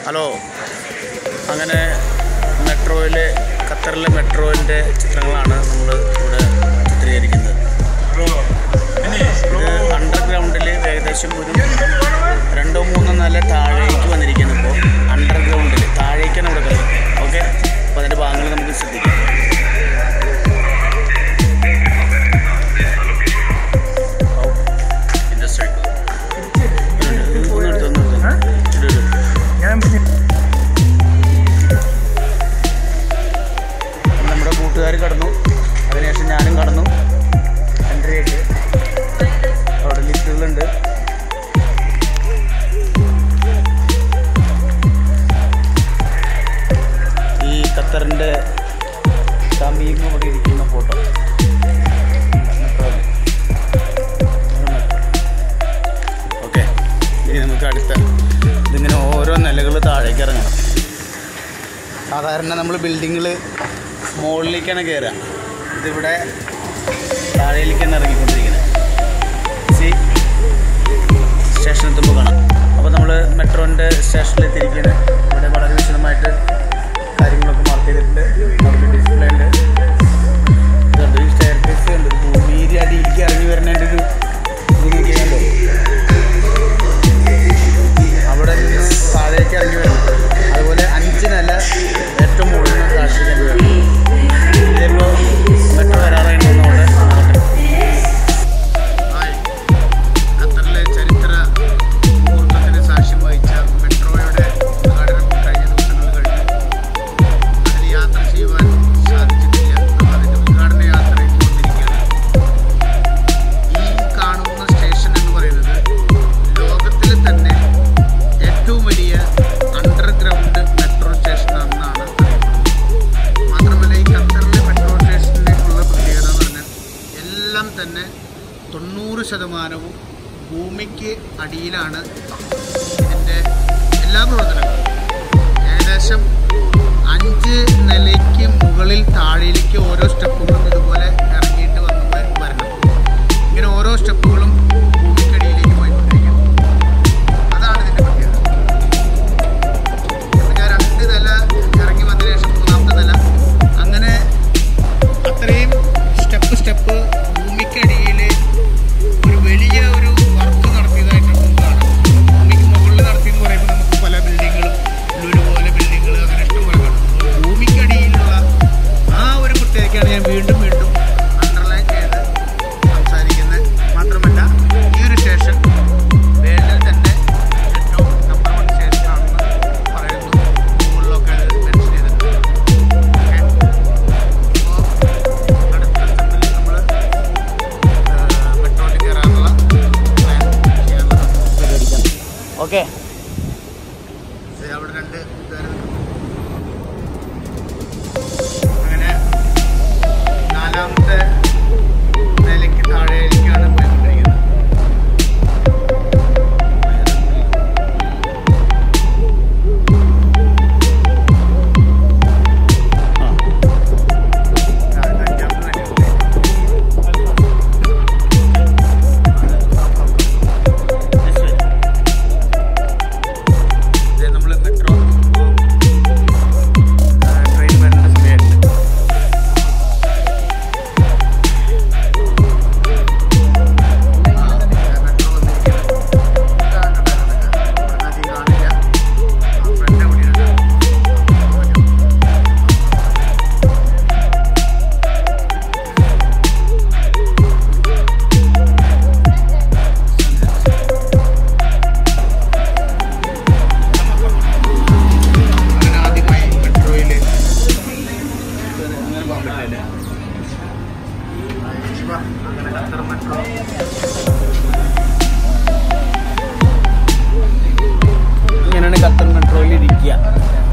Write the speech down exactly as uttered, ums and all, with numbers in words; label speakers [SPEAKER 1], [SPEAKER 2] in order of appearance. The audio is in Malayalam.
[SPEAKER 1] ഹലോ, അങ്ങനെ മെട്രോയിലെ ഖത്തറിലെ മെട്രോയിൻ്റെ ചിത്രങ്ങളാണ് നമ്മൾ ഇവിടെ ചിത്രീകരിക്കുന്നത്. ഇത് അണ്ടർഗ്രൗണ്ടിൽ ഏകദേശം ഒരു രണ്ടോ മൂന്നോ നില താഴേക്ക് വന്നിരിക്കുന്നു. ഇപ്പോൾ അണ്ടർഗ്രൗണ്ടിൽ താഴേക്കാണ് ഇവിടെ കളിക്കുന്നത്. ഓക്കെ, അപ്പോൾ അതിൻ്റെ ഭാഗങ്ങൾ നമുക്ക് ശ്രദ്ധിക്കാം. നമ്മുടെ കൂട്ടുകാർ കടന്നു, അതിനുശേഷം ഞാനും കടന്നു. എൻട്രി ആയിട്ട് അവിടെ ലിഫ്റ്റുകളുണ്ട്. ഈ ഖത്തറിൻ്റെ തമീം ഇവിടെ ഇരിക്കുന്ന ഫോട്ടോ. ഓക്കെ, ഇനി നമുക്ക് അടുത്ത ഇതിങ്ങനെ ഓരോ നിലകൾ താഴേക്ക് ഇറങ്ങണം. സാധാരണ നമ്മൾ ബിൽഡിങ്ങിൽ മുകളിലേക്കാണ് കയറുക. ഇതിവിടെ താഴേലേക്കാണ് ഇറങ്ങിക്കൊണ്ടിരിക്കുന്നത്. സി സ്റ്റേഷൻ എത്തുമ്പോൾ കാണാം. അപ്പോൾ നമ്മൾ മെട്രോൻ്റെ സ്റ്റേഷനിലെത്തിയിരിക്കുന്നത്. ഇവിടെ വളരെ വിശദമായിട്ട് കാര്യങ്ങളൊക്കെ മാർക്ക് ചെയ്തിട്ടുണ്ട്. അവിടെ ഡിസ്പ്ലേ ഉണ്ട്. ഇതുണ്ട്, ഈ സ്റ്റെയർ കേസ് ഉണ്ട്. ഭൂമിയുടെ അടിയിലേക്ക് ഇറങ്ങി വരുന്നതിൻ്റെ ഒരു ഭൂമിക്ക് കണ്ടോ, അവിടെ താഴേക്ക് ഇറങ്ങി വരും. അതുപോലെ അഞ്ച് നില ഏറ്റവും മുകളിൽ താഴേക്ക് വരും. ഇതിപ്പോൾ മെട്രോ വരാറായിട്ടുള്ളതുകൊണ്ട് ഖത്തറിലെ ചരിത്ര മുഹൂർത്തത്തിന് സാക്ഷ്യം വഹിച്ച മെട്രോയുടെ ഉദ്ഘാടനം കഴിഞ്ഞ ദിവസങ്ങൾ കഴിഞ്ഞു. അതിൽ യാത്ര ചെയ്യുവാൻ സാധിച്ചിട്ടില്ല. അതിൻ്റെ ഉദ്ഘാടന യാത്രയ്ക്ക് വന്നിരിക്കുകയാണ്. ഈ കാണുന്ന സ്റ്റേഷൻ എന്ന് പറയുന്നത് ലോകത്തിലെ തന്നെ ഏറ്റവും വലിയ അണ്ടർഗ്രൗണ്ട് മെട്രോ സ്റ്റേഷനാണെന്നാണ് അറിയപ്പെടുന്നത്. മാത്രമല്ല, ഈ ഖത്തറിലെ മെട്രോ സ്റ്റേഷനിലേക്കുള്ള പ്രത്യേകത എന്ന് പറഞ്ഞാൽ എല്ലാം തന്നെ തൊണ്ണൂറ് ശതമാനവും ഭൂമിക്ക് അടിയിലാണ് ഇതിൻ്റെ എല്ലാ പ്രവർത്തനങ്ങളും. ഏകദേശം അഞ്ച് നിലയ്ക്ക് മുകളിൽ താഴേക്ക് ഓരോ സ്റ്റെപ്പുകളും ഇതുപോലെ ഇറങ്ങിയിട്ട് വന്ന് വരണം. ഇങ്ങനെ ഓരോ സ്റ്റെപ്പുകളും ഭൂമിക്കടിയിലേക്ക് പോയിക്കൊണ്ടിരിക്കുന്നു. അതാണ് ഇതിൻ്റെ പ്രത്യേകത. ഇപ്പം ഞാൻ രണ്ട് നില ഇറങ്ങി വന്നതിന് ശേഷം മൂന്നാമത്തെ നില, അങ്ങനെ അത്രയും സ്റ്റെപ്പ് സ്റ്റെപ്പ് ഭൂമിക്കടിയിൽ ഒരു വലിയ ഒരു വർക്ക് നടത്തിയതായിട്ട് നമുക്ക് കാണാം. ഭൂമിക്ക് മുകളിൽ നടത്തിയെന്ന് പറയുമ്പോൾ നമുക്ക് പല ബിൽഡിങ്ങുകളും ഒരുപോലെ ബിൽഡിങ്ങുകൾ അങ്ങനെ ഇഷ്ടംപോലെ കാണും. ഭൂമിക്കടിയിലുള്ള ആ ഒരു പ്രത്യേകതയാണ് ഞാൻ വീണ്ടും വീണ്ടും അണ്ടർലൈൻ ചെയ്ത് സംസാരിക്കുന്നത്. മാത്രമല്ല, ഈ ഒരു സ്റ്റേഷൻ വേൾഡിൽ തന്നെ ഏറ്റവും നമ്പർ വൺ സ്റ്റേഷനാണെന്ന് പറയുന്നു. ഗൂഗിളിലൊക്കെ അത് മെൻഷൻ ചെയ്തിട്ടുണ്ട്. ഓക്കെ, അപ്പോൾ അടുത്ത സ്റ്റെപ്പിൽ നമ്മൾ മെട്രോയിൽ കയറാനുള്ള പ്ലാൻ ചെയ്യാനുള്ള പരിപാടിക്കാം. ഓക്കെ, അവിടെ രണ്ട് കൂട്ടുകാർ അങ്ങനെ നാലാമത്തെ നിലയ്ക്ക് താഴേക്കാണ് പോയിക്കൊണ്ടിരിക്കുന്നത്. നമ്മൾ മെട്രോ ട്രെയിൻ വരുന്ന സമയത്ത് മെട്രോ കാണില്ല. ഫ്രണ്ട് കൂടിയുണ്ട്. അങ്ങനെ ആദ്യമായി മെട്രോയിൽ അങ്ങനെ പോകാൻ പറ്റില്ല. അങ്ങനെ ഖത്തർ മെട്രോ ഇങ്ങനെയാണ് ഖത്തർ മെട്രോയിൽ ഇരിക്കുക.